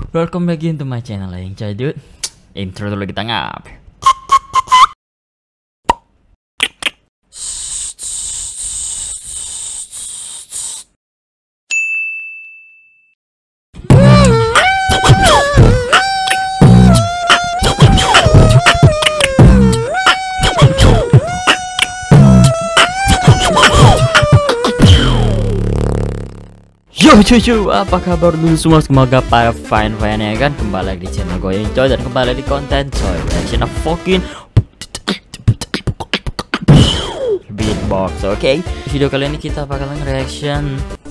Welcome back into my channel yang jadul. Intro dulu kita ngap. Yo cucu, apa kabar dulu semua? Semoga para fine ya kan. Kembali lagi di channel gue yang coy dan kembali di konten coy reaction of fucking beatbox. Oke, video kali ini kita bakalan reaction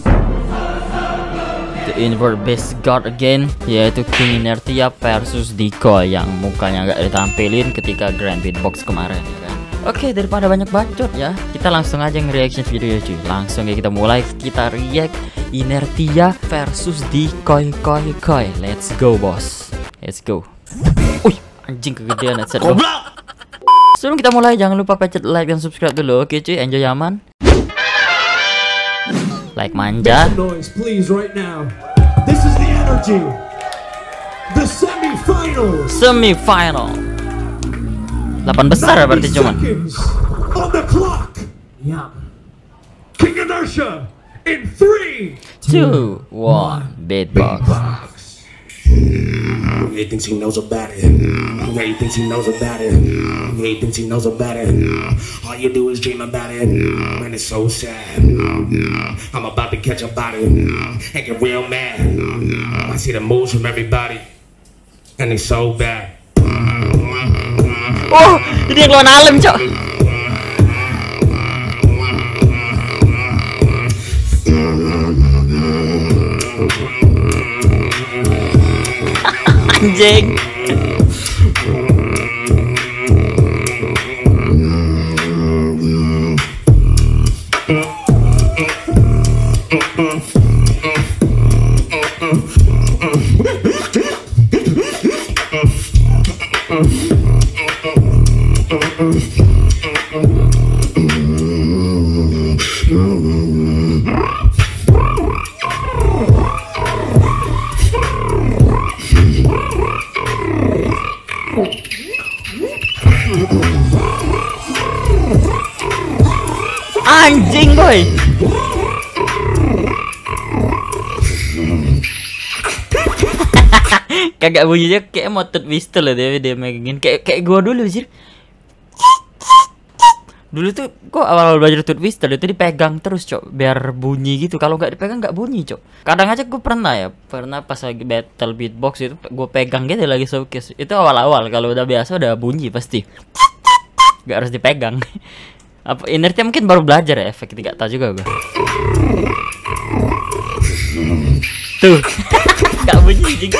The Invert Best God again, yaitu King Inertia versus Decoy yang mukanya nggak ditampilin ketika Grand Beatbox kemarin ya kan. Oke, daripada banyak bacot ya, kita langsung aja nge-reaction video cuy. Langsung ya kita mulai, kita react Inertia versus Decoy. Let's go bos, let's go. Wih, anjing kegedean headset. Sebelum kita mulai, jangan lupa pencet like dan subscribe dulu. Oke cuy, enjoy aman. Like manja. Noise, please, right now. This is the energy. The Semi-final. 8 besar ya berarti cuman. On the clock. Yeah. King Inertia in 3, 2, 1, beatbox. He thinks he knows about it. He thinks he knows about it. He thinks he knows about it. All you do is dream about it, and it's so sad. I'm about to catch a body and get real mad. I see the moves from everybody, and it's so bad. Oh, ini yang lawan alam cok. Anjing. Anjing boy. Kagak bunyinya kayak motor pistol lah dia megangin kayak gua dulu sih. Dulu tuh gua awal belajar tooth pistol itu dipegang terus cok biar bunyi gitu. Kalau nggak dipegang nggak bunyi cok. Kadang aja gua pernah pas lagi battle beatbox itu gua pegang gitu lagi showcase. Itu awal-awal, kalau udah biasa udah bunyi pasti. Nggak harus dipegang. Apa Inertia mungkin baru belajar ya efek, tidak tahu juga gua. Tuh. Nggak bunyi juga.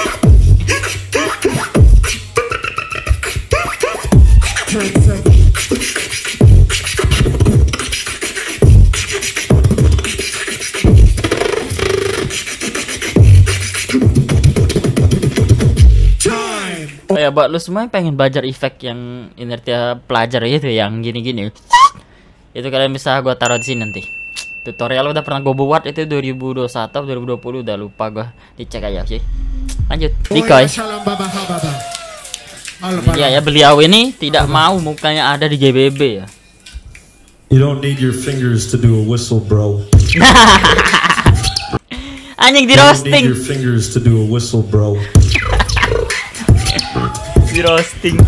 Oh ya, buat lu semua yang pengen belajar efek yang Inertia pelajar itu yang gini-gini, itu kalian bisa gua taruh di sini nanti. Tutorial udah pernah gua buat itu 2021 atau 2020 udah lupa gua, dicek aja sih. Lanjut, Decoy. Iya ya, beliau ini tidak mau mukanya ada di GBB ya. You don't need your fingers to do a whistle, bro. Anjing di roasting. You don't need your fingers to do a whistle, bro. Di roasting.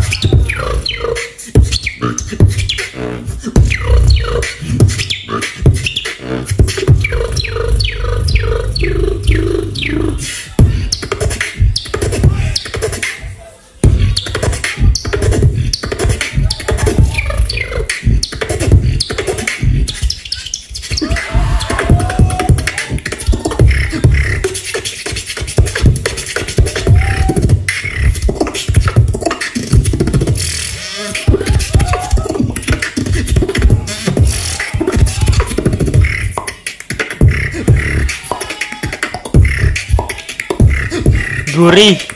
Gurih.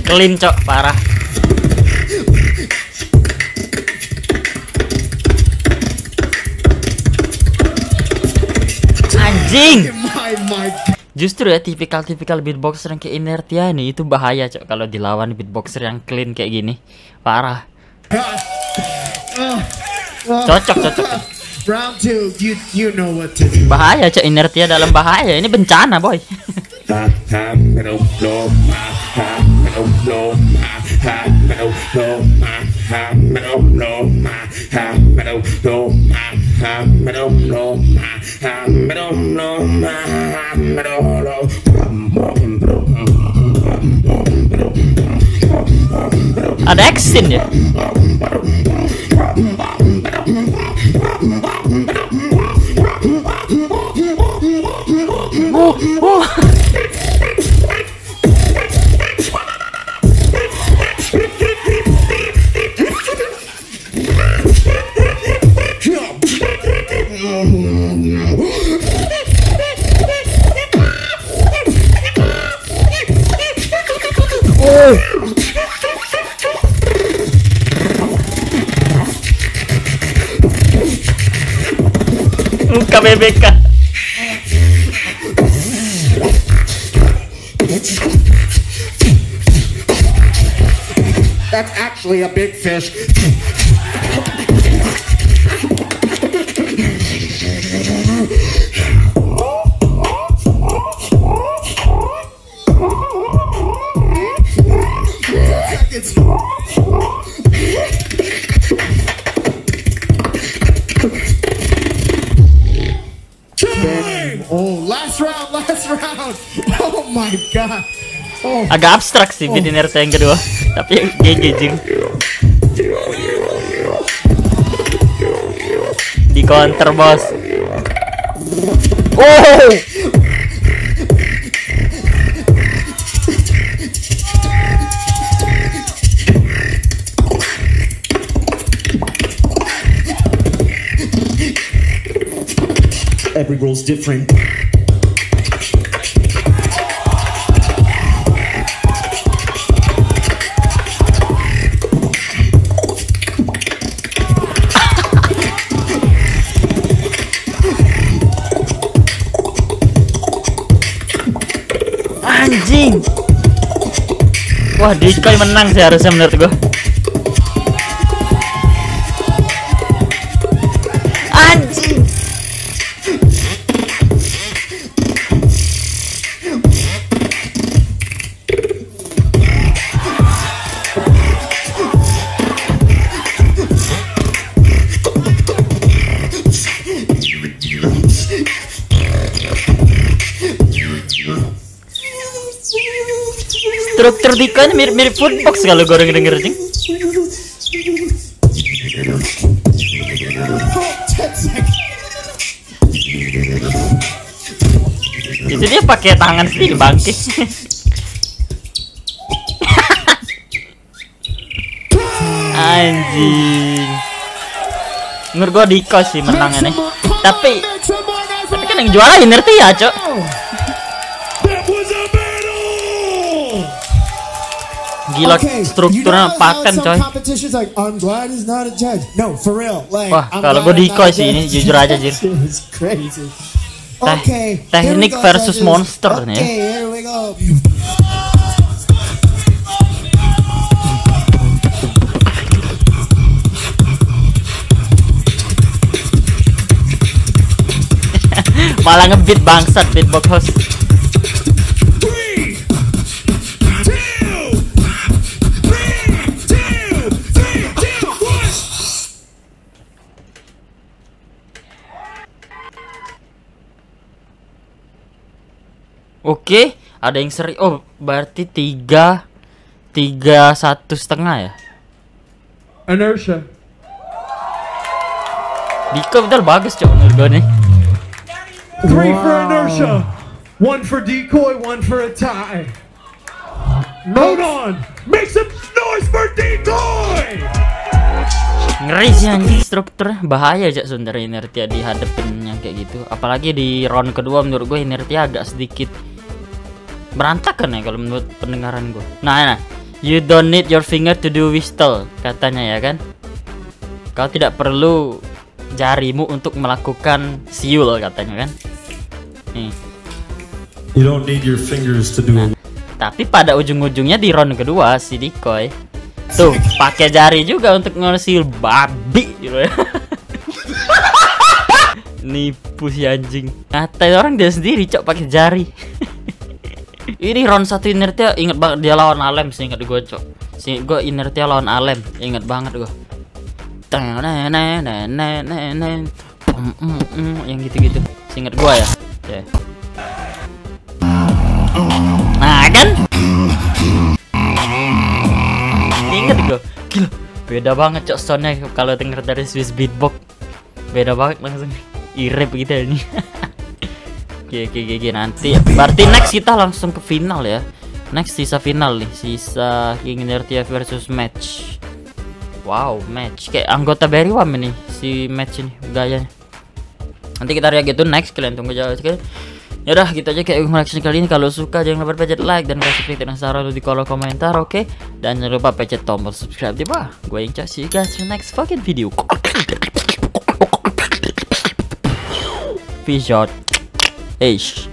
Clean cok, parah. Anjing. Justru ya tipikal beatboxer yang kayak Inertia ini itu bahaya cok kalau dilawan beatboxer yang clean kayak gini. Parah. Cocok. Round 2, you know what to do. Bahaya cok, Inertia dalam bahaya. Ini bencana boy. Ada action ya. Muka BBK. That's actually a big fish. Oh, last round. Oh my god. Oh. Agak abstrak sih beat Inertia yang kedua, tapi GG jing. Di counter bos. Oh. Every rule's different. Anjing. Wah, Decoy menang sih harusnya menurut gua. Anjing. Struktur Decoy mirip Foodbox kalau gue denger jing. Itu dia pakai tangan sendiri bangkit. Anjing. Menurut gue Decoy sih menangnya nih. Tapi kan yang juara Inertia cok. Gila strukturnya pakan coy. Wah kalau gue Decoy sih ini jujur aja jir. Teknik versus monster nih ya. Malah ngebeat bangsat beatbox host. Oke, ada yang seri. Oh, berarti 3-1,5 ya. Inertia. Decoy betul bagus cok menurut gue nih. 3 for Inertia, 1 for Decoy, 1 for a tie. Hold on, make some noise for Decoy. Ngeri sih anjing strukturnya, bahaya aja sebenarnya Inertia dihadapinnya kayak gitu. Apalagi di round kedua menurut gue Inertia agak sedikit berantakan ya kalau menurut pendengaran gue. Nah, You don't need your finger to do whistle, katanya ya kan. Kau tidak perlu jarimu untuk melakukan siul, katanya kan. Nih. You don't need your fingers to do Nah, tapi pada ujung-ujungnya di round kedua si Decoy tuh pakai jari juga untuk nge-siul babi gitu ya. Nipu si anjing. Ngatain orang dia sendiri cok pakai jari. Ini round 1 Inertia inget banget dia lawan Alem, seinget gue cok. Seinget gue Inertia lawan Alem, inget banget gue. Yang gitu-gitu. Seinget gue ya. Yeah. Nah kan? Inget gue. Gila, beda banget cok soundnya kalau denger dari Swiss Beatbox. Beda banget langsung. Irep gitu ini. Oke, nanti berarti next kita langsung ke final ya. Next sisa final nih, sisa King Inertia versus match. Wow, match kayak anggota Berry Wam ini si match ini gayanya. Nanti kita react gitu next, kalian tunggu jauh sekali. Ya udah gitu aja kayak reaction kali ini. Kalau suka jangan lupa pencet like dan kasih klik dan saran di kolom komentar, oke? Dan jangan lupa pencet tombol subscribe di bawah. Gue yang see you guys in the next fucking video. Peace out. Eish.